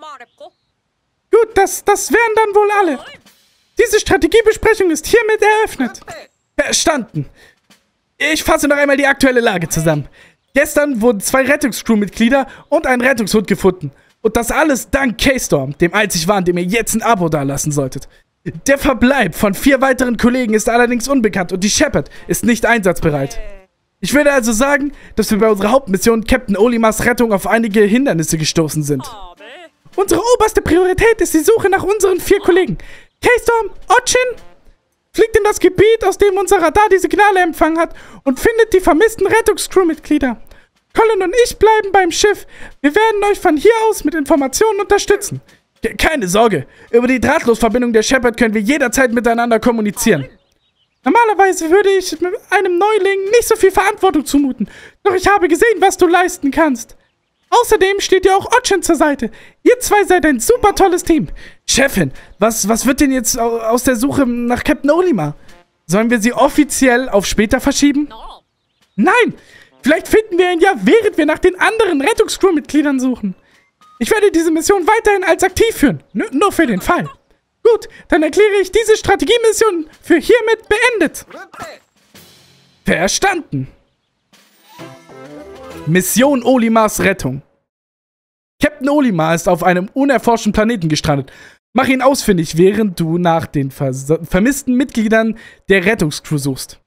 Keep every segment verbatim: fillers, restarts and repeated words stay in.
Gut, das, das wären dann wohl alle. Diese Strategiebesprechung ist hiermit eröffnet. Verstanden. Ich fasse noch einmal die aktuelle Lage zusammen. Gestern wurden zwei Rettungscrew-Mitglieder und ein Rettungshund gefunden. Und das alles dank K-Storm, dem einzig wahren, dem ihr jetzt ein Abo dalassen solltet. Der Verbleib von vier weiteren Kollegen ist allerdings unbekannt und die Shepard ist nicht einsatzbereit. Ich würde also sagen, dass wir bei unserer Hauptmission Captain Olimars Rettung auf einige Hindernisse gestoßen sind. Unsere oberste Priorität ist die Suche nach unseren vier Kollegen. K-Storm, Otchin, fliegt in das Gebiet, aus dem unser Radar die Signale empfangen hat und findet die vermissten Rettungscrew-Mitglieder. Colin und ich bleiben beim Schiff. Wir werden euch von hier aus mit Informationen unterstützen. Keine Sorge, über die Drahtlosverbindung der Shepard können wir jederzeit miteinander kommunizieren. Normalerweise würde ich einem Neuling nicht so viel Verantwortung zumuten, doch ich habe gesehen, was du leisten kannst. Außerdem steht dir auch Otchin zur Seite. Ihr zwei seid ein super tolles Team. Chefin, was, was wird denn jetzt aus der Suche nach Captain Olimar? Sollen wir sie offiziell auf später verschieben? Nein, vielleicht finden wir ihn ja, während wir nach den anderen Rettungscrew-Mitgliedern suchen. Ich werde diese Mission weiterhin als aktiv führen. N- nur für den Fall. Gut, dann erkläre ich diese Strategiemission für hiermit beendet. Verstanden. Mission Olimars Rettung. Captain Olimar ist auf einem unerforschten Planeten gestrandet. Mach ihn ausfindig, während du nach den vers- vermissten Mitgliedern der Rettungscrew suchst.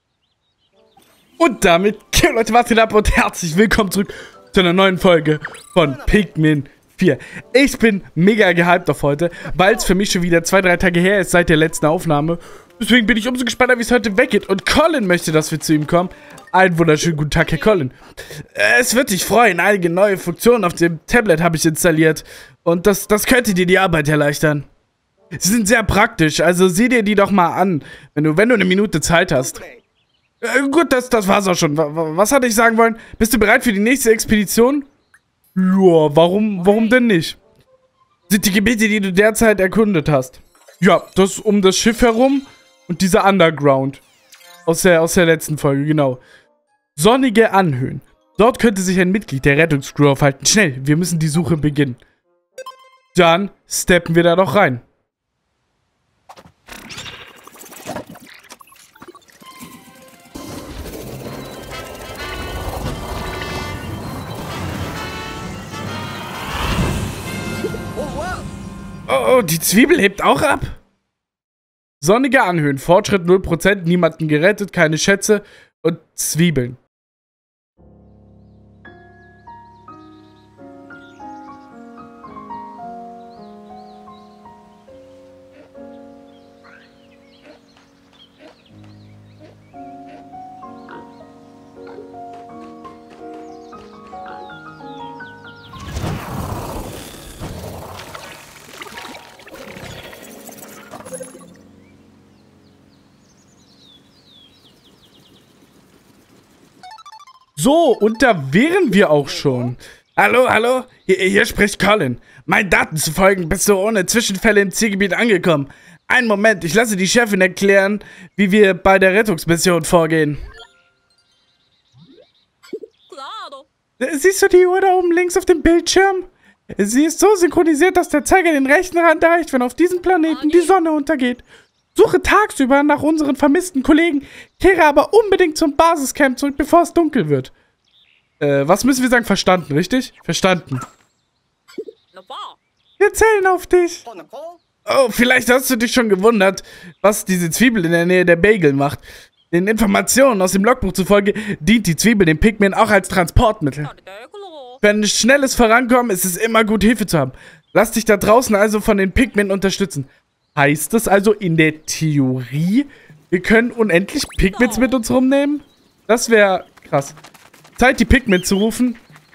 Und damit, okay, Leute, was geht ab und herzlich willkommen zurück zu einer neuen Folge von Pikmin vier. Ich bin mega gehypt auf heute, weil es für mich schon wieder zwei, drei Tage her ist seit der letzten Aufnahme. Deswegen bin ich umso gespannter, wie es heute weggeht. Und Colin möchte, dass wir zu ihm kommen. Einen wunderschönen guten Tag, Herr Colin. Es wird dich freuen, einige neue Funktionen auf dem Tablet habe ich installiert. Und das, das könnte dir die Arbeit erleichtern. Sie sind sehr praktisch, also sieh dir die doch mal an, wenn du, wenn du eine Minute Zeit hast. Äh, gut, das, das war's auch schon. Was hatte ich sagen wollen? Bist du bereit für die nächste Expedition? Ja, warum, warum denn nicht? Sind die Gebiete, die du derzeit erkundet hast? Ja, das um das Schiff herum und dieser Underground. Aus der, aus der letzten Folge, genau. Sonnige Anhöhen. Dort könnte sich ein Mitglied der Rettungscrew aufhalten. Schnell, wir müssen die Suche beginnen. Dann steppen wir da doch rein. Oh, oh, die Zwiebel hebt auch ab. Sonnige Anhöhen, Fortschritt null Prozent, niemanden gerettet, keine Schätze und Zwiebeln. So, und da wären wir auch schon. Hallo, hallo, hier, hier spricht Colin. Meinen Daten zu folgen, bist du ohne Zwischenfälle im Zielgebiet angekommen. Einen Moment, ich lasse die Chefin erklären, wie wir bei der Rettungsmission vorgehen. Siehst du die Uhr da oben links auf dem Bildschirm? Sie ist so synchronisiert, dass der Zeiger den rechten Rand erreicht, wenn auf diesem Planeten die Sonne untergeht. Suche tagsüber nach unseren vermissten Kollegen, kehre aber unbedingt zum Basiscamp zurück, bevor es dunkel wird. Äh, was müssen wir sagen? Verstanden, richtig? Verstanden. Wir zählen auf dich. Oh, vielleicht hast du dich schon gewundert, was diese Zwiebel in der Nähe der Bagel macht. Den Informationen aus dem Logbuch zufolge dient die Zwiebel dem Pikmin auch als Transportmittel. Für ein schnelles Vorankommen ist es immer gut, Hilfe zu haben. Lass dich da draußen also von den Pikmin unterstützen. Heißt das also in der Theorie, wir können unendlich Pikmins mit uns rumnehmen? Das wäre krass. Zeit, die Pikmin zu rufen.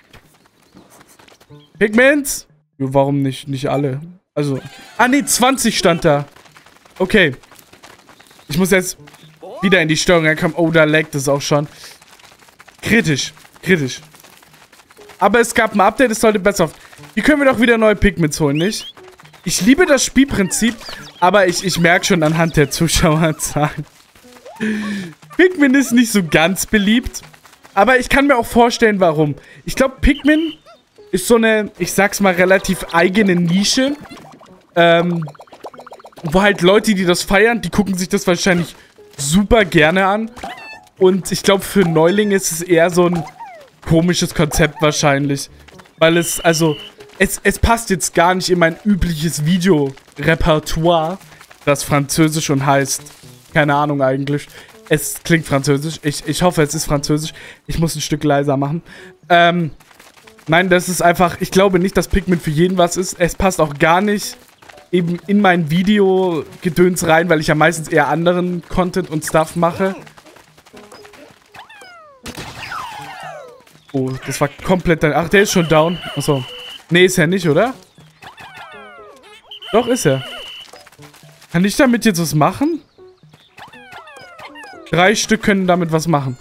Pikmins? Ja, warum nicht, nicht alle? Also, ah ne, zwanzig stand da. Okay. Ich muss jetzt wieder in die Steuerung reinkommen. Oh, da laggt es auch schon. Kritisch, kritisch. Aber es gab ein Update, es sollte besser auf. Hier können wir doch wieder neue Pikmins holen, nicht? Ich liebe das Spielprinzip, aber ich, ich merke schon anhand der Zuschauerzahlen. Pikmin ist nicht so ganz beliebt, aber ich kann mir auch vorstellen, warum. Ich glaube, Pikmin ist so eine, ich sag's mal, relativ eigene Nische. Ähm, wo halt Leute, die das feiern, die gucken sich das wahrscheinlich super gerne an. Und ich glaube, für Neulinge ist es eher so ein komisches Konzept wahrscheinlich. Weil es, also, es, es passt jetzt gar nicht in mein übliches Videorepertoire, das Französisch und heißt, keine Ahnung eigentlich. Es klingt französisch. Ich, ich hoffe, es ist französisch. Ich muss ein Stück leiser machen. Ähm, nein, das ist einfach, ich glaube nicht, dass Pikmin für jeden was ist. Es passt auch gar nicht eben in mein Video-Gedöns rein, weil ich ja meistens eher anderen Content und Stuff mache. Oh, das war komplett dein... Ach, der ist schon down. Achso. Nee, ist er nicht, oder? Doch, ist er. Kann ich damit jetzt was machen? Drei Stück können damit was machen.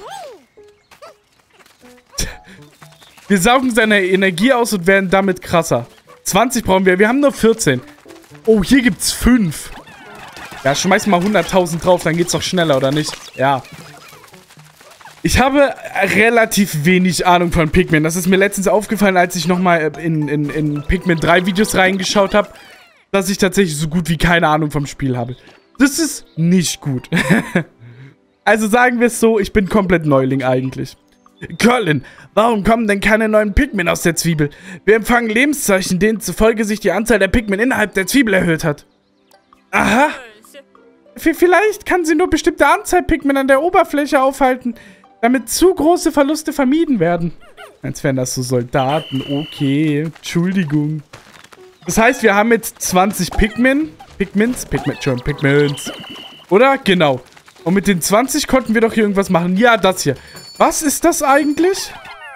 Wir saugen seine Energie aus und werden damit krasser. zwanzig brauchen wir. Wir haben nur vierzehn. Oh, hier gibt's fünf. Ja, schmeiß mal hunderttausend drauf, dann geht's doch schneller, oder nicht? Ja. Ich habe relativ wenig Ahnung von Pikmin. Das ist mir letztens aufgefallen, als ich nochmal in, in, in Pikmin drei Videos reingeschaut habe, dass ich tatsächlich so gut wie keine Ahnung vom Spiel habe. Das ist nicht gut. Also sagen wir es so, ich bin komplett Neuling eigentlich. Colin, warum kommen denn keine neuen Pikmin aus der Zwiebel? Wir empfangen Lebenszeichen, denen zufolge sich die Anzahl der Pikmin innerhalb der Zwiebel erhöht hat. Aha. V- vielleicht kann sie nur bestimmte Anzahl Pikmin an der Oberfläche aufhalten, damit zu große Verluste vermieden werden. Als wären das so Soldaten. Okay, Entschuldigung. Das heißt, wir haben jetzt zwanzig Pikmin. Pikmins? Pikmin, schon, Pikmins. Oder? Genau. Und mit den zwanzig konnten wir doch hier irgendwas machen. Ja, das hier. Was ist das eigentlich?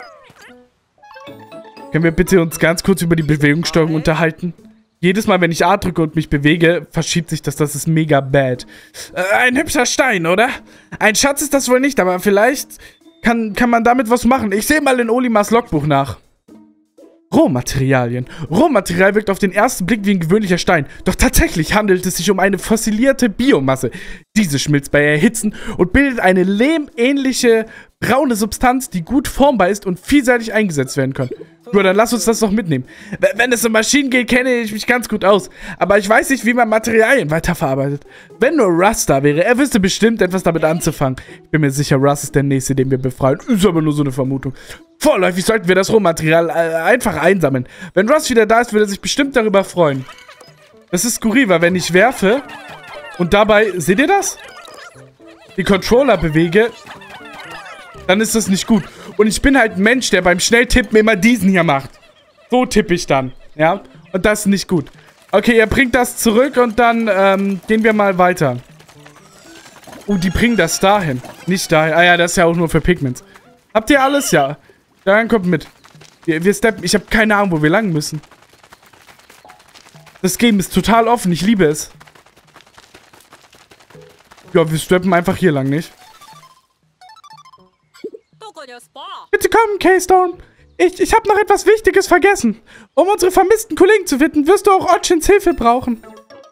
Können wir bitte uns ganz kurz über die Bewegungssteuerung unterhalten? Jedes Mal, wenn ich A drücke und mich bewege, verschiebt sich das. Das ist mega bad. Äh, ein hübscher Stein, oder? Ein Schatz ist das wohl nicht, aber vielleicht kann, kann man damit was machen. Ich sehe mal in Olimars Logbuch nach. Rohmaterialien. Rohmaterial wirkt auf den ersten Blick wie ein gewöhnlicher Stein. Doch tatsächlich handelt es sich um eine fossilierte Biomasse. Diese schmilzt bei Erhitzen und bildet eine lehmähnliche braune Substanz, die gut formbar ist und vielseitig eingesetzt werden kann. Nur dann lass uns das doch mitnehmen. Wenn es um Maschinen geht, kenne ich mich ganz gut aus. Aber ich weiß nicht, wie man Materialien weiterverarbeitet. Wenn nur Russ da wäre, er wüsste bestimmt etwas damit anzufangen. Ich bin mir sicher, Russ ist der Nächste, den wir befreien. Ist aber nur so eine Vermutung. Vorläufig sollten wir das Rohmaterial äh, einfach einsammeln. Wenn Russ wieder da ist, würde er sich bestimmt darüber freuen. Das ist skurril, weil wenn ich werfe und dabei, seht ihr das? Die Controller bewege, dann ist das nicht gut. Und ich bin halt ein Mensch, der beim Schnelltippen immer diesen hier macht. So tippe ich dann, ja? Und das ist nicht gut. Okay, ihr bringt das zurück und dann ähm, gehen wir mal weiter. Oh, die bringen das dahin. Nicht dahin. Ah ja, das ist ja auch nur für Pigments. Habt ihr alles? Ja. Dann kommt mit. Wir, wir steppen. Ich habe keine Ahnung, wo wir lang müssen. Das Game ist total offen. Ich liebe es. Ja, wir steppen einfach hier lang, nicht? Bitte komm, K-Stone. Ich, ich habe noch etwas Wichtiges vergessen. Um unsere vermissten Kollegen zu finden, wirst du auch Otchins Hilfe brauchen.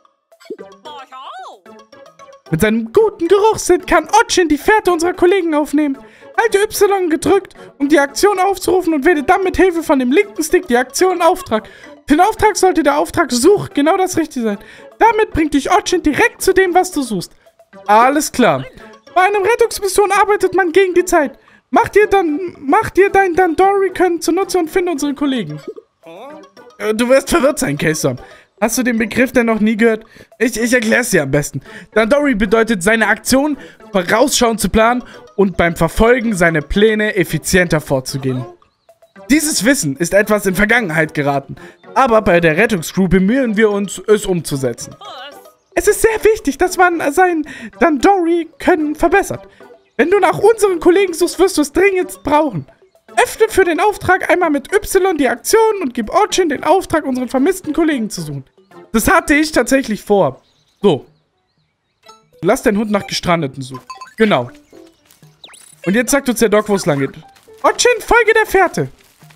Mit seinem guten Geruchssinn kann Otchin die Fährte unserer Kollegen aufnehmen. Halte Y gedrückt, um die Aktion aufzurufen und wähle dann mit Hilfe von dem linken Stick die Aktion Auftrag. Für den Auftrag sollte der Auftrag Such genau das Richtige sein. Damit bringt dich Otchin direkt zu dem, was du suchst. Alles klar. Bei einer Rettungsmission arbeitet man gegen die Zeit. Mach dir dann, mach dir dein Dandori-Können zunutze und finde unsere Kollegen. Du wirst verwirrt sein, K-Storm. Hast du den Begriff denn noch nie gehört? Ich, ich erkläre es dir am besten. Dandori bedeutet, seine Aktion vorausschauend zu planen und beim Verfolgen seine Pläne effizienter vorzugehen. Dieses Wissen ist etwas in Vergangenheit geraten, aber bei der Rettungscrew bemühen wir uns, es umzusetzen. Es ist sehr wichtig, dass man sein Dandori-Können verbessert. Wenn du nach unseren Kollegen suchst, wirst du es dringend brauchen. Öffne für den Auftrag einmal mit Y die Aktion und gib Otchin den Auftrag, unseren vermissten Kollegen zu suchen. Das hatte ich tatsächlich vor. So. Lass den Hund nach Gestrandeten suchen. Genau. Und jetzt sagt uns der Doc, wo es lang geht. Otchin, folge der Fährte.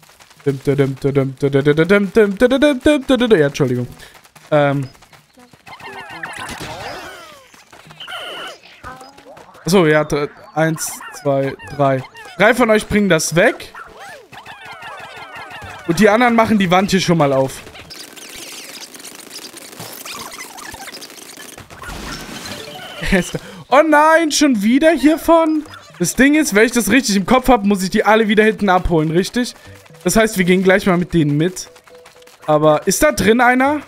Ja, Entschuldigung. Ähm. Achso, ja, eins, zwei, drei. Drei von euch bringen das weg. Und die anderen machen die Wand hier schon mal auf. Oh nein, schon wieder hiervon? Das Ding ist, wenn ich das richtig im Kopf habe, muss ich die alle wieder hinten abholen, richtig? Das heißt, wir gehen gleich mal mit denen mit. Aber ist da drin einer?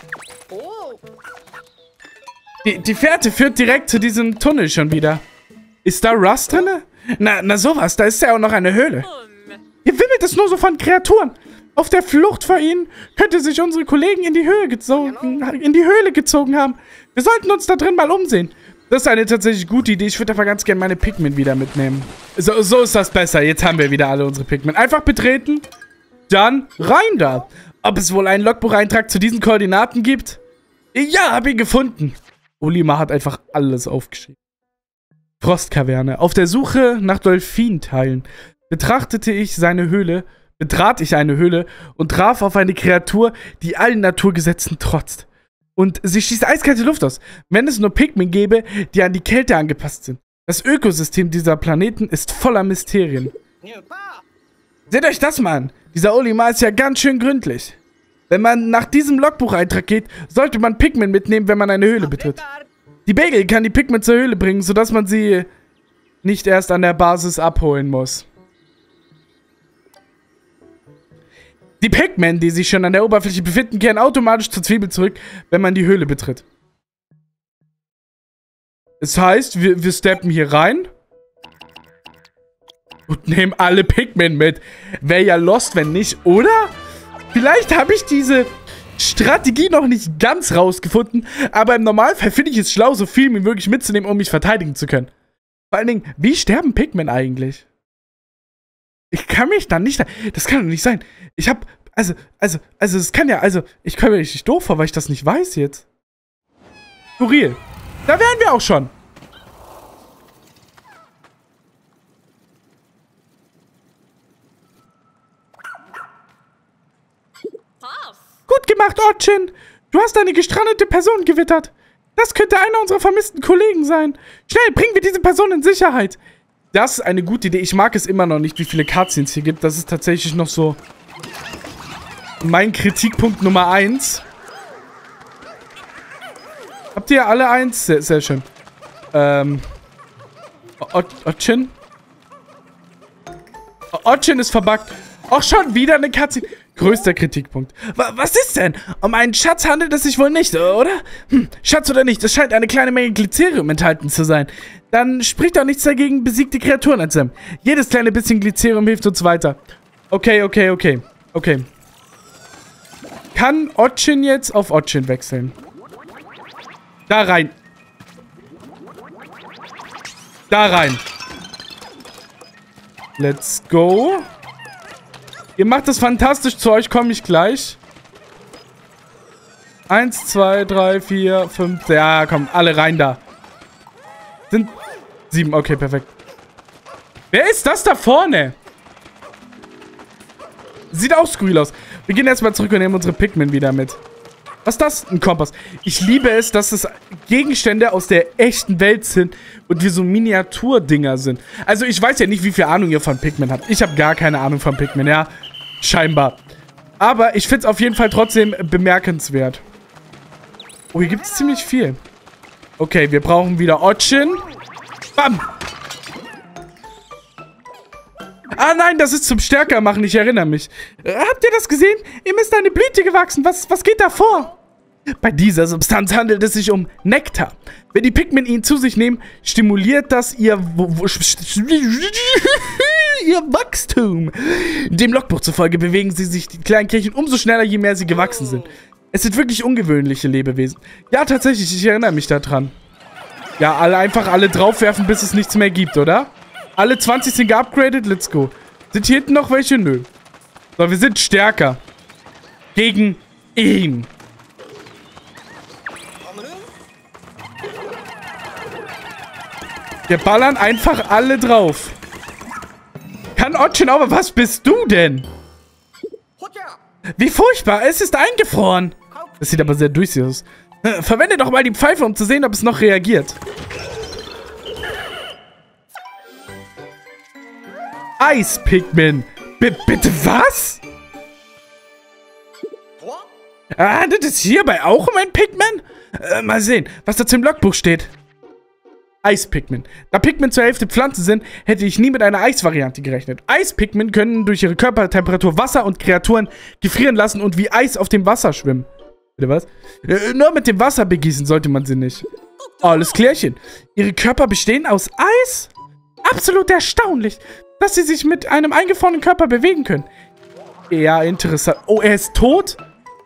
Die, die Fährte führt direkt zu diesem Tunnel schon wieder. Ist da Rust drin? Na, na sowas, da ist ja auch noch eine Höhle. Hier wimmelt es nur so von Kreaturen. Auf der Flucht vor ihnen könnte sich unsere Kollegen in die Höhe gezogen, in die Höhle gezogen haben. Wir sollten uns da drin mal umsehen. Das ist eine tatsächlich gute Idee. Ich würde aber ganz gerne meine Pikmin wieder mitnehmen. So, so ist das besser. Jetzt haben wir wieder alle unsere Pikmin. Einfach betreten, dann rein da. Ob es wohl einen Logbucheintrag zu diesen Koordinaten gibt? Ja, habe ihn gefunden. Olimar hat einfach alles aufgeschrieben. Frostkaverne. Auf der Suche nach Delfinteilen betrachtete ich seine Höhle, betrat ich eine Höhle und traf auf eine Kreatur, die allen Naturgesetzen trotzt. Und sie schießt eiskalte Luft aus, wenn es nur Pikmin gäbe, die an die Kälte angepasst sind. Das Ökosystem dieser Planeten ist voller Mysterien. Seht euch das mal an. Dieser Olimar ist ja ganz schön gründlich. Wenn man nach diesem Logbucheintrag geht, sollte man Pikmin mitnehmen, wenn man eine Höhle betritt. Die Bagel kann die Pikmin zur Höhle bringen, sodass man sie nicht erst an der Basis abholen muss. Die Pikmin, die sich schon an der Oberfläche befinden, kehren automatisch zur Zwiebel zurück, wenn man die Höhle betritt. Das heißt, wir, wir steppen hier rein und nehmen alle Pikmin mit. Wäre ja lost, wenn nicht, oder? Vielleicht habe ich diese Strategie noch nicht ganz rausgefunden, aber im Normalfall finde ich es schlau, so viel wie möglich mitzunehmen, um mich verteidigen zu können. Vor allen Dingen, wie sterben Pikmin eigentlich? Ich kann mich da nicht... Das kann doch nicht sein. Ich hab... Also, also, also, es kann ja... Also, ich komme mir richtig doof vor, weil ich das nicht weiß jetzt. Skurril. Da wären wir auch schon. Gut gemacht, Otchin. Du hast eine gestrandete Person gewittert. Das könnte einer unserer vermissten Kollegen sein. Schnell, bringen wir diese Person in Sicherheit. Das ist eine gute Idee. Ich mag es immer noch nicht, wie viele Cutscenes hier gibt. Das ist tatsächlich noch so mein Kritikpunkt Nummer eins. Habt ihr alle eins? Sehr, sehr schön. Ähm. Otchin? Otchin ist verbuggt. Auch schon wieder eine Cutscene. Größter Kritikpunkt. Was ist denn? Um einen Schatz handelt es sich wohl nicht, oder? Hm, Schatz oder nicht, es scheint eine kleine Menge Glycerium enthalten zu sein. Dann spricht auch nichts dagegen, besiegte Kreaturen einzusammeln. Jedes kleine bisschen Glycerium hilft uns weiter. Okay, okay, okay. Okay. Kann Otchin jetzt auf Otchin wechseln? Da rein. Da rein. Let's go. Ihr macht das fantastisch, zu euch komme ich gleich. Eins, zwei, drei, vier, fünf. Ja, komm, alle rein da. Sind sieben, okay, perfekt. Wer ist das da vorne? Sieht auch skurril aus. Wir gehen erstmal zurück und nehmen unsere Pikmin wieder mit. Was ist das? Ein Kompass. Ich liebe es, dass es Gegenstände aus der echten Welt sind und wir so Miniaturdinger sind. Also ich weiß ja nicht, wie viel Ahnung ihr von Pikmin habt. Ich habe gar keine Ahnung von Pikmin, ja. Scheinbar. Aber ich finde es auf jeden Fall trotzdem bemerkenswert. Oh, hier gibt es ziemlich viel. Okay, wir brauchen wieder Otchin. Bam! Ah nein, das ist zum Stärker machen, ich erinnere mich. Äh, habt ihr das gesehen? Ihm ist eine Blüte gewachsen. Was, was geht da vor? Bei dieser Substanz handelt es sich um Nektar. Wenn die Pikmin ihn zu sich nehmen, stimuliert das ihr, ihr Wachstum. Dem Logbuch zufolge bewegen sie sich, die kleinen Kirchen, umso schneller, je mehr sie gewachsen sind. Es sind wirklich ungewöhnliche Lebewesen. Ja, tatsächlich, ich erinnere mich daran. Ja, alle einfach alle draufwerfen, bis es nichts mehr gibt, oder? Alle zwanzig sind geupgradet, let's go. Sind hier hinten noch welche? Nö. So, wir sind stärker. Gegen ihn. Wir ballern einfach alle drauf. Kann Otchin auch... Was bist du denn? Wie furchtbar, es ist eingefroren. Das sieht aber sehr durchsichtig aus. Verwende doch mal die Pfeife, um zu sehen, ob es noch reagiert. Eis-Pikmin. B- bitte was? Ah, das ist hierbei auch um ein Pikmin? Äh, mal sehen, was da zum Logbuch steht. Eispigmen. Da Pigmen zur Hälfte Pflanzen sind, hätte ich nie mit einer Eisvariante gerechnet. Eispigmen können durch ihre Körpertemperatur Wasser und Kreaturen gefrieren lassen und wie Eis auf dem Wasser schwimmen. Bitte was? Äh, nur mit dem Wasser begießen sollte man sie nicht. Alles klärchen. Ihre Körper bestehen aus Eis? Absolut erstaunlich, dass sie sich mit einem eingefrorenen Körper bewegen können. Ja, interessant. Oh, er ist tot?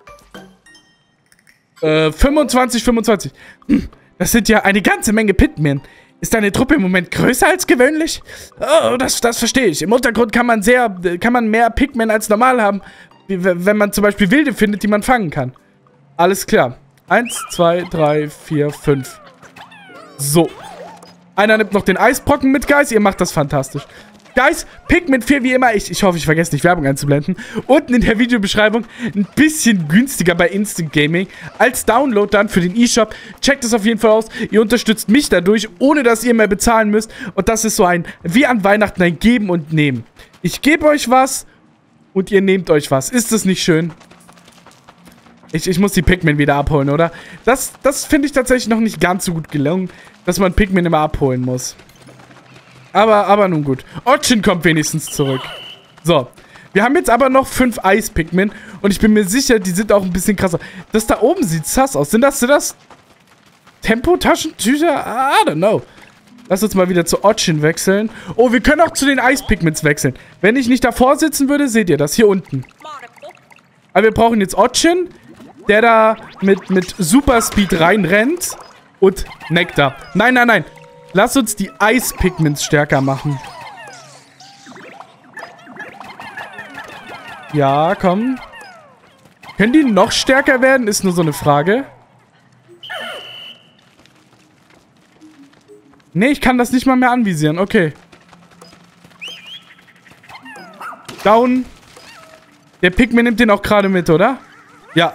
Äh, fünfundzwanzig, fünfundzwanzig. Hm. Das sind ja eine ganze Menge Pitmen. Ist deine Truppe im Moment größer als gewöhnlich? Oh, das, das verstehe ich. Im Untergrund kann man sehr, kann man mehr Pigmen als normal haben, wie, wenn man zum Beispiel Wilde findet, die man fangen kann. Alles klar. Eins, zwei, drei, vier, fünf. So. Einer nimmt noch den Eisbrocken mit, Guys. Ihr macht das fantastisch. Guys, Pikmin vier wie immer. Ich, ich hoffe, ich vergesse nicht, Werbung einzublenden. Unten in der Videobeschreibung ein bisschen günstiger bei Instant Gaming. Als Download dann für den eShop. Checkt es auf jeden Fall aus. Ihr unterstützt mich dadurch, ohne dass ihr mehr bezahlen müsst. Und das ist so ein, wie an Weihnachten, ein Geben und Nehmen. Ich gebe euch was und ihr nehmt euch was. Ist das nicht schön? Ich, ich muss die Pikmin wieder abholen, oder? Das, das finde ich tatsächlich noch nicht ganz so gut gelungen, dass man Pikmin immer abholen muss. Aber, aber nun gut. Otchin kommt wenigstens zurück. So. Wir haben jetzt aber noch fünf Eis-Pikmin. Und ich bin mir sicher, die sind auch ein bisschen krasser. Das da oben sieht sass aus. Sind das, sind das Tempo-Taschentücher? I don't know. Lass uns mal wieder zu Otchin wechseln. Oh, wir können auch zu den Eis-Pikmins wechseln. Wenn ich nicht davor sitzen würde, seht ihr das hier unten. Aber wir brauchen jetzt Otchin, der da mit, mit Superspeed reinrennt. Und Nektar. Nein, nein, nein. Lass uns die Eispigments stärker machen. Ja, komm. Können die noch stärker werden? Ist nur so eine Frage. Nee, ich kann das nicht mal mehr anvisieren. Okay. Down. Der Pikmin nimmt den auch gerade mit, oder? Ja.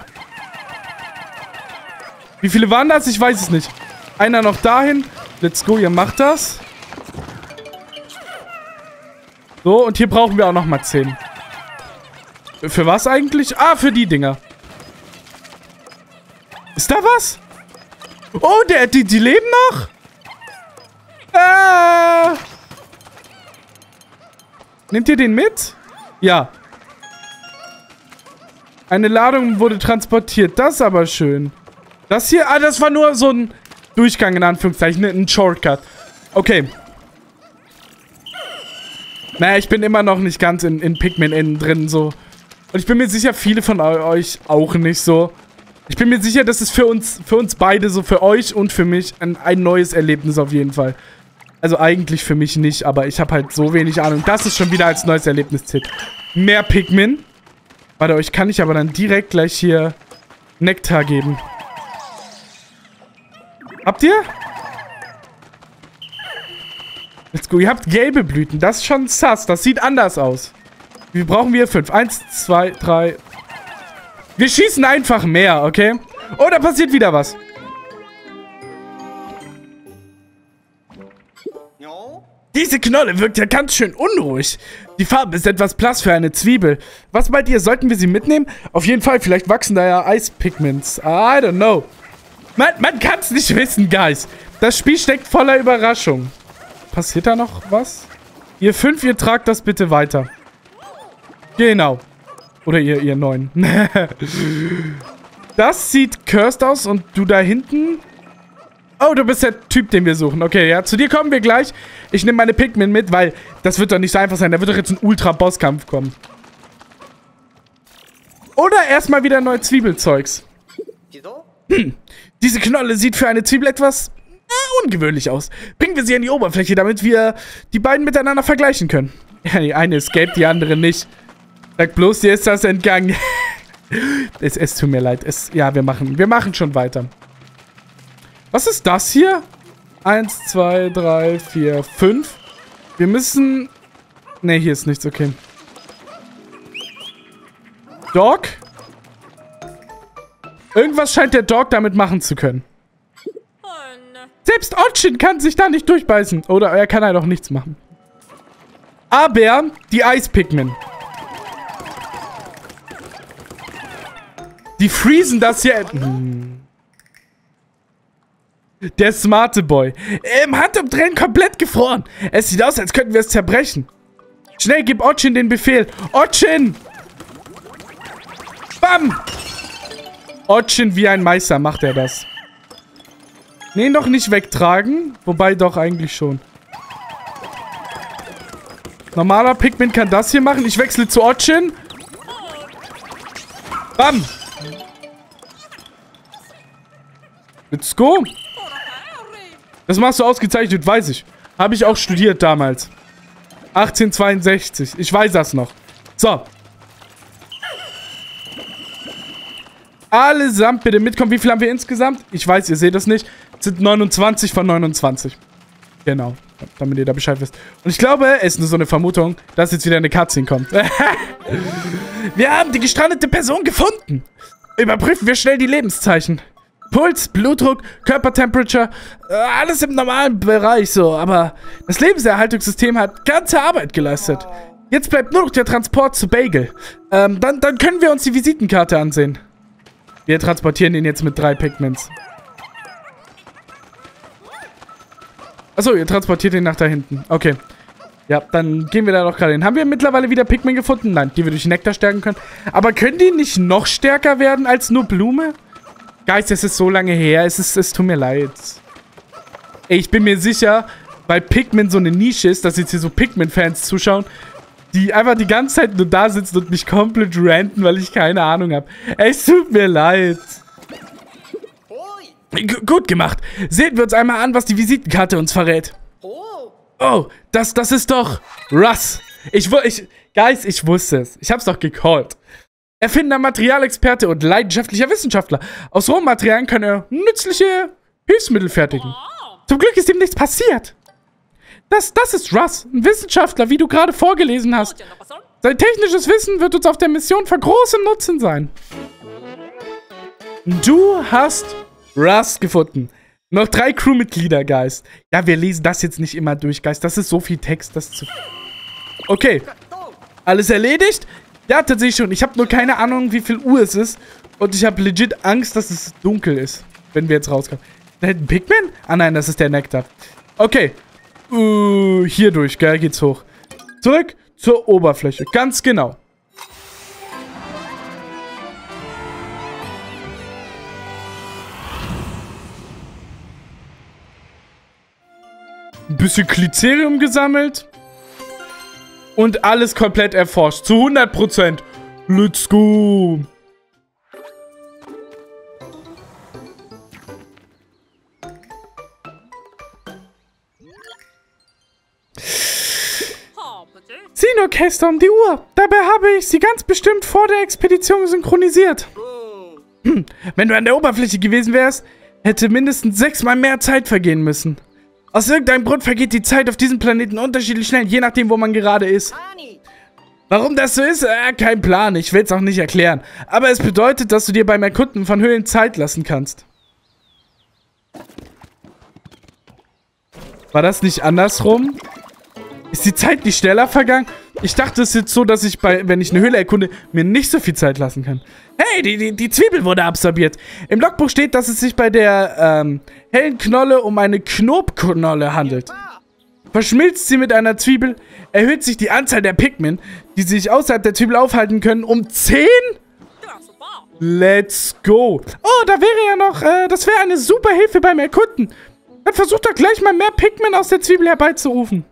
Wie viele waren das? Ich weiß es nicht. Einer noch dahin. Let's go, ihr macht das. So, und hier brauchen wir auch nochmal zehn. Für was eigentlich? Ah, für die Dinger. Ist da was? Oh, der, die, die leben noch? Ah. Nehmt ihr den mit? Ja. Eine Ladung wurde transportiert. Das ist aber schön. Das hier, ah, das war nur so ein Durchgang, in Anführungszeichen, ein Shortcut. Okay. Naja, ich bin immer noch nicht ganz in, in Pikmin innen drin, so. Und ich bin mir sicher, viele von euch auch nicht so. Ich bin mir sicher, das ist für uns, für uns beide, so für euch und für mich, ein, ein neues Erlebnis auf jeden Fall. Also eigentlich für mich nicht, aber ich habe halt so wenig Ahnung. Das ist schon wieder als neues Erlebnis zählt. Mehr Pikmin. Warte, euch kann ich aber dann direkt gleich hier Nektar geben. Habt ihr? Let's go. Ihr habt gelbe Blüten. Das ist schon sass. Das sieht anders aus. Wie brauchen wir? Fünf. Eins, zwei, drei. Wir schießen einfach mehr, okay? Oh, da passiert wieder was. Diese Knolle wirkt ja ganz schön unruhig. Die Farbe ist etwas blass für eine Zwiebel. Was meint ihr? Sollten wir sie mitnehmen? Auf jeden Fall. Vielleicht wachsen da ja Eispigments. I don't know. Man, man kann es nicht wissen, Guys. Das Spiel steckt voller Überraschung. Passiert da noch was? Ihr fünf, ihr tragt das bitte weiter. Genau. Oder ihr, ihr neun. Das sieht cursed aus und du da hinten... Oh, du bist der Typ, den wir suchen. Okay, ja, zu dir kommen wir gleich. Ich nehme meine Pikmin mit, weil das wird doch nicht so einfach sein. Da wird doch jetzt ein Ultra-Bosskampf kommen. Oder erstmal wieder neu Zwiebelzeugs. Hm. Diese Knolle sieht für eine Zwiebel etwas äh, ungewöhnlich aus. Bringen wir sie an die Oberfläche, damit wir die beiden miteinander vergleichen können. Ja, die eine escaped, die andere nicht. Sag bloß, dir ist das entgangen. es, es tut mir leid. Es, ja, wir machen, wir machen schon weiter. Was ist das hier? Eins, zwei, drei, vier, fünf. Wir müssen... Ne, hier ist nichts, okay. Dog? Irgendwas scheint der Dog damit machen zu können. Selbst Otchin kann sich da nicht durchbeißen. Oder er kann halt auch nichts machen. Aber die Eispigmen. Die freezen das hier. Hm. Der smarte Boy. Im Handumdrehen komplett gefroren. Es sieht aus, als könnten wir es zerbrechen. Schnell, gib Otchin den Befehl. Otchin! Bam! Otchin wie ein Meister macht er das. Nee, noch nicht wegtragen. Wobei doch eigentlich schon. Normaler Pikmin kann das hier machen. Ich wechsle zu Otchin. Bam! Let's go! Das machst du ausgezeichnet, weiß ich. Habe ich auch studiert damals. achtzehnhundertzweiundsechzig. Ich weiß das noch. So. Allesamt bitte mitkommen. Wie viel haben wir insgesamt? Ich weiß, ihr seht das nicht. Es sind neunundzwanzig von neunundzwanzig. Genau. Damit ihr da Bescheid wisst. Und ich glaube, es ist nur so eine Vermutung, dass jetzt wieder eine Cutscene kommt. Wir haben die gestrandete Person gefunden. Überprüfen wir schnell die Lebenszeichen. Puls, Blutdruck, Körpertemperature, äh, alles im normalen Bereich so. Aber das Lebenserhaltungssystem hat ganze Arbeit geleistet. Jetzt bleibt nur noch der Transport zu Bagel. Ähm, dann, dann können wir uns die Visitenkarte ansehen. Wir transportieren ihn jetzt mit drei Pikmins. Achso, ihr transportiert ihn nach da hinten. Okay. Ja, dann gehen wir da doch gerade hin. Haben wir mittlerweile wieder Pikmin gefunden? Nein, die wir durch Nektar stärken können. Aber können die nicht noch stärker werden als nur Blume? Guys, es ist so lange her. Es, ist, es tut mir leid. Ey, ich bin mir sicher, weil Pikmin so eine Nische ist, dass jetzt hier so Pikmin-Fans zuschauen, die einfach die ganze Zeit nur da sitzen und mich komplett ranten, weil ich keine Ahnung habe. Ey, es tut mir leid. G gut gemacht. Sehen wir uns einmal an, was die Visitenkarte uns verrät. Oh, das, das ist doch Russ. Ich, ich, Guys, ich wusste es. Ich hab's doch gecallt. Erfinder, Materialexperte und leidenschaftlicher Wissenschaftler. Aus Rohmaterialien kann er nützliche Hilfsmittel fertigen. Zum Glück ist ihm nichts passiert. Das, das ist Russ, ein Wissenschaftler, wie du gerade vorgelesen hast. Sein technisches Wissen wird uns auf der Mission von großem Nutzen sein. Du hast Russ gefunden. Noch drei Crewmitglieder, Geist. Ja, wir lesen das jetzt nicht immer durch, Geist. Das ist so viel Text, das zu... Okay. Alles erledigt? Ja, tatsächlich schon. Ich habe nur keine Ahnung, wie viel Uhr es ist. Und ich habe legit Angst, dass es dunkel ist, wenn wir jetzt rauskommen. Da hinten Pikmin? Ah nein, das ist der Nektar. Okay. Uh, hier durch, gell, geht's hoch. Zurück zur Oberfläche. Ganz genau. Ein bisschen Glycerium gesammelt. Und alles komplett erforscht. Zu hundert Prozent. Let's go. Sino-Käster um die Uhr. Dabei habe ich sie ganz bestimmt vor der Expedition synchronisiert. Wenn du an der Oberfläche gewesen wärst, hätte mindestens sechsmal mehr Zeit vergehen müssen. Aus irgendeinem Grund vergeht die Zeit auf diesem Planeten unterschiedlich schnell, je nachdem, wo man gerade ist. Warum das so ist? Äh, kein Plan. Ich will es auch nicht erklären. Aber es bedeutet, dass du dir beim Erkunden von Höhlen Zeit lassen kannst. War das nicht andersrum? Ist die Zeit nicht schneller vergangen? Ich dachte, es ist jetzt so, dass ich, bei, wenn ich eine Höhle erkunde, mir nicht so viel Zeit lassen kann. Hey, die, die, die Zwiebel wurde absorbiert. Im Logbuch steht, dass es sich bei der ähm, hellen Knolle um eine Knobknolle handelt. Verschmilzt sie mit einer Zwiebel, erhöht sich die Anzahl der Pikmin, die sich außerhalb der Zwiebel aufhalten können, um zehn? Let's go. Oh, da wäre ja noch, äh, das wäre eine super Hilfe beim Erkunden. Dann versucht doch gleich mal mehr Pikmin aus der Zwiebel herbeizurufen.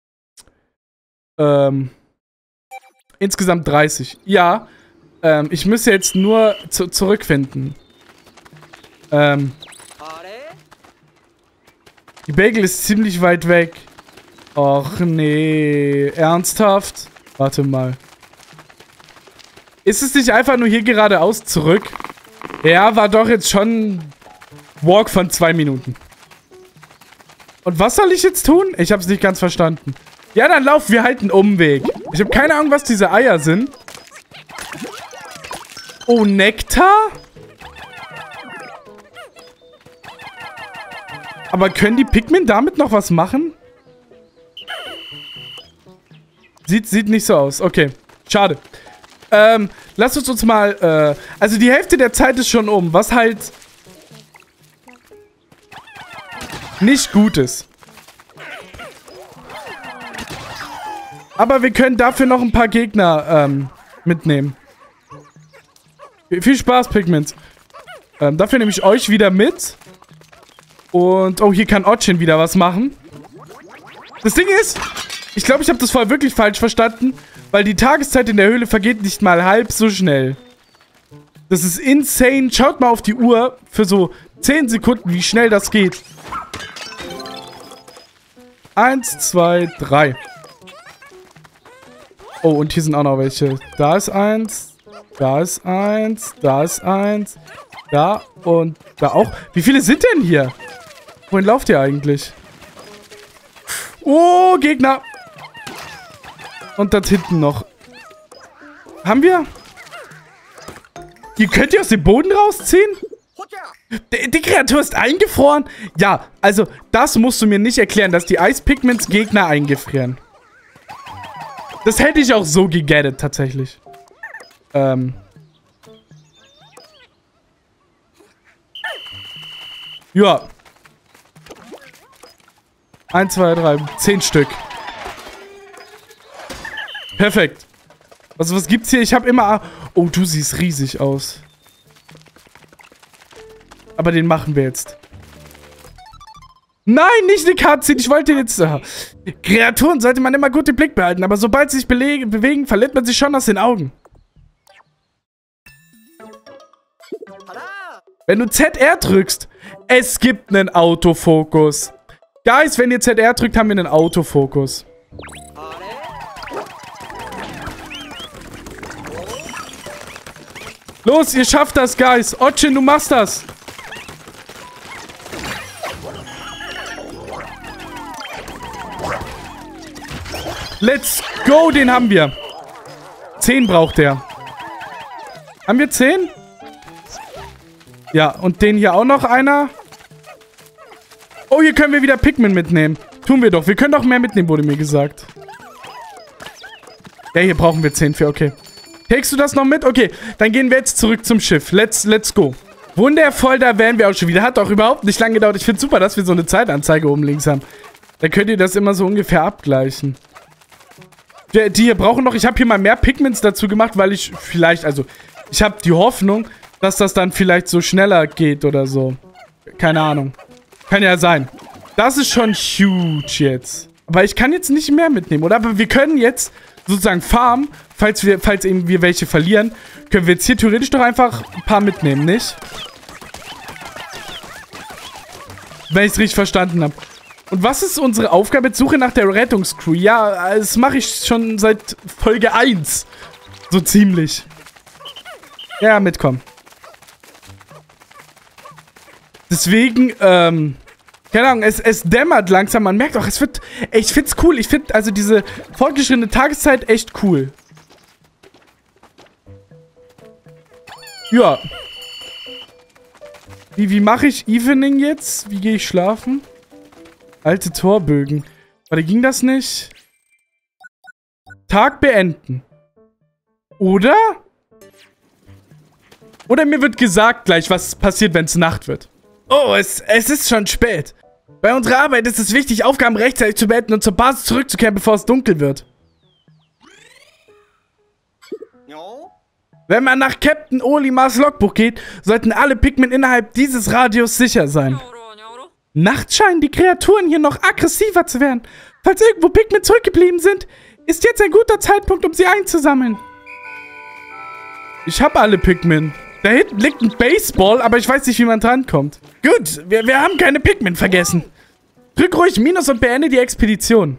Ähm, insgesamt dreißig. Ja, ähm, ich müsste jetzt nur zu zurückfinden. Ähm, die Bagel ist ziemlich weit weg. Och nee, ernsthaft? Warte mal. Ist es nicht einfach nur hier geradeaus zurück? Ja, war doch jetzt schon ein Walk von zwei Minuten. Und was soll ich jetzt tun? Ich hab's nicht ganz verstanden. Ja, dann laufen wir halt einen Umweg. Ich habe keine Ahnung, was diese Eier sind. Oh, Nektar? Aber können die Pikmin damit noch was machen? Sieht, sieht nicht so aus. Okay, schade. Ähm, lasst uns uns mal, äh, also die Hälfte der Zeit ist schon um, was halt nicht gut ist. Aber wir können dafür noch ein paar Gegner, ähm, mitnehmen. Viel Spaß, Pigments. Ähm, dafür nehme ich euch wieder mit. Und, oh, hier kann Otchin wieder was machen. Das Ding ist, ich glaube, ich habe das vorher wirklich falsch verstanden, weil die Tageszeit in der Höhle vergeht nicht mal halb so schnell. Das ist insane. Schaut mal auf die Uhr für so zehn Sekunden, wie schnell das geht. Eins, zwei, drei. Oh, und hier sind auch noch welche. Da ist eins. Da ist eins. Da ist eins. Da und da auch. Wie viele sind denn hier? Wohin lauft ihr eigentlich? Oh, Gegner. Und dort hinten noch. Haben wir? Ihr könnt ihr aus dem Boden rausziehen? Die, die Kreatur ist eingefroren? Ja, also das musst du mir nicht erklären, dass die Eispigments Gegner eingefrieren. Das hätte ich auch so gegettet, tatsächlich. Ähm. Ja. Eins, zwei, drei, zehn Stück. Perfekt. Also was gibt's hier? Ich habe immer... Oh, du siehst riesig aus. Aber den machen wir jetzt. Nein, nicht eine Cutscene. Ich wollte jetzt... Uh, Kreaturen sollte man immer gut im Blick behalten. Aber sobald sie sich bewegen, verliert man sich schon aus den Augen. Wenn du Z R drückst, es gibt einen Autofokus. Guys, wenn ihr Z R drückt, haben wir einen Autofokus. Los, ihr schafft das, Guys. Otchin, du machst das. Let's go, den haben wir. Zehn braucht der. Haben wir zehn? Ja, und den hier auch noch einer. Oh, hier können wir wieder Pikmin mitnehmen. Tun wir doch. Wir können doch mehr mitnehmen, wurde mir gesagt. Ja, hier brauchen wir zehn für, okay. Takest du das noch mit? Okay, dann gehen wir jetzt zurück zum Schiff. Let's, let's go. Wundervoll, da wären wir auch schon wieder. Hat auch überhaupt nicht lange gedauert. Ich finde super, dass wir so eine Zeitanzeige oben links haben. Dann könnt ihr das immer so ungefähr abgleichen. Die, die hier brauchen noch... Ich habe hier mal mehr Pigments dazu gemacht, weil ich vielleicht... Also, ich habe die Hoffnung, dass das dann vielleicht so schneller geht oder so. Keine Ahnung. Kann ja sein. Das ist schon huge jetzt. Aber ich kann jetzt nicht mehr mitnehmen, oder? Aber wir können jetzt sozusagen farmen. Falls wir, falls eben wir welche verlieren, können wir jetzt hier theoretisch doch einfach ein paar mitnehmen, nicht? Wenn ich es richtig verstanden habe. Und was ist unsere Aufgabe? Suche nach der Rettungscrew. Ja, das mache ich schon seit Folge eins. So ziemlich. Ja, mitkommen. Deswegen, ähm... keine Ahnung, es, es dämmert langsam. Man merkt auch, es wird... Ich find's cool. Ich find also diese fortgeschrittene Tageszeit echt cool. Ja. Wie, wie mache ich Evening jetzt? Wie gehe ich schlafen? Alte Torbögen. Warte, ging das nicht? Tag beenden. Oder? Oder mir wird gesagt gleich, was passiert, wenn es Nacht wird. Oh, es, es ist schon spät. Bei unserer Arbeit ist es wichtig, Aufgaben rechtzeitig zu beenden und zur Basis zurückzukehren, bevor es dunkel wird. Wenn man nach Captain Olimars Logbuch geht, sollten alle Pikmin innerhalb dieses Radius sicher sein. Nachts scheinen die Kreaturen hier noch aggressiver zu werden. Falls irgendwo Pikmin zurückgeblieben sind, ist jetzt ein guter Zeitpunkt, um sie einzusammeln. Ich habe alle Pikmin. Da hinten liegt ein Baseball, aber ich weiß nicht, wie man drankommt. Gut, wir, wir haben keine Pikmin vergessen. Drück ruhig Minus und beende die Expedition.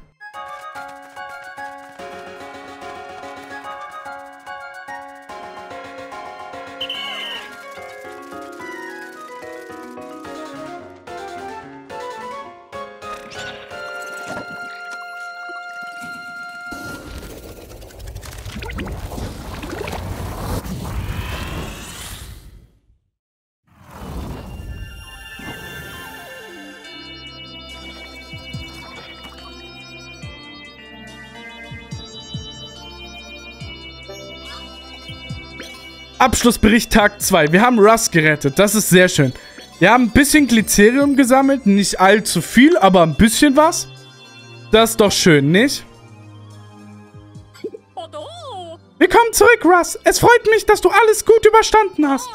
Abschlussbericht Tag zwei. Wir haben Russ gerettet. Das ist sehr schön. Wir haben ein bisschen Glycerium gesammelt. Nicht allzu viel, aber ein bisschen was. Das ist doch schön, nicht? Willkommen zurück, Russ. Es freut mich, dass du alles gut überstanden hast.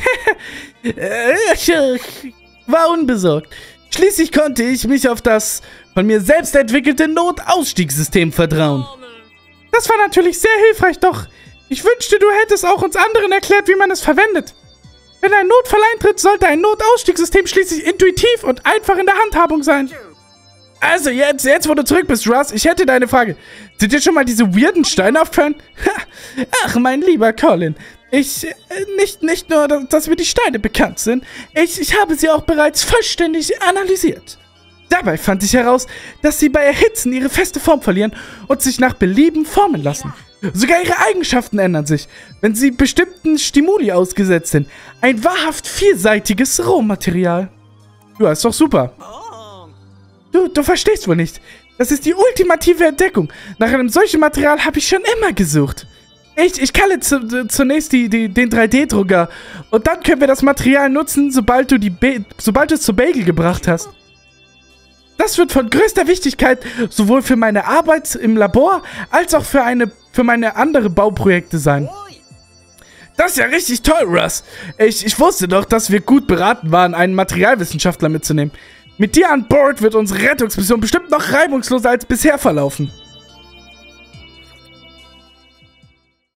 Ich war unbesorgt. Schließlich konnte ich mich auf das von mir selbst entwickelte Notausstiegssystem vertrauen. Das war natürlich sehr hilfreich, doch ich wünschte, du hättest auch uns anderen erklärt, wie man es verwendet. Wenn ein Notfall eintritt, sollte ein Notausstiegssystem schließlich intuitiv und einfach in der Handhabung sein. Also jetzt, jetzt wo du zurück bist, Russ, ich hätte deine Frage. Sind dir schon mal diese weirden Steine aufgefallen? Ach, mein lieber Colin. Ich, äh, nicht, nicht nur, dass mir die Steine bekannt sind, ich, ich habe sie auch bereits vollständig analysiert. Dabei fand ich heraus, dass sie bei Erhitzen ihre feste Form verlieren und sich nach Belieben formen lassen. Sogar ihre Eigenschaften ändern sich, wenn sie bestimmten Stimuli ausgesetzt sind. Ein wahrhaft vielseitiges Rohmaterial. Ja, ist doch super. Du, du verstehst wohl nicht. Das ist die ultimative Entdeckung. Nach einem solchen Material habe ich schon immer gesucht. Ich, ich kalle zu, zunächst die, die, den drei D Drucker und dann können wir das Material nutzen, sobald du, die Be sobald du es zu Bagel gebracht hast. Das wird von größter Wichtigkeit sowohl für meine Arbeit im Labor als auch für, eine, für meine andere Bauprojekte sein. Das ist ja richtig toll, Russ. Ich, ich wusste doch, dass wir gut beraten waren, einen Materialwissenschaftler mitzunehmen. Mit dir an Bord wird unsere Rettungsmission bestimmt noch reibungsloser als bisher verlaufen.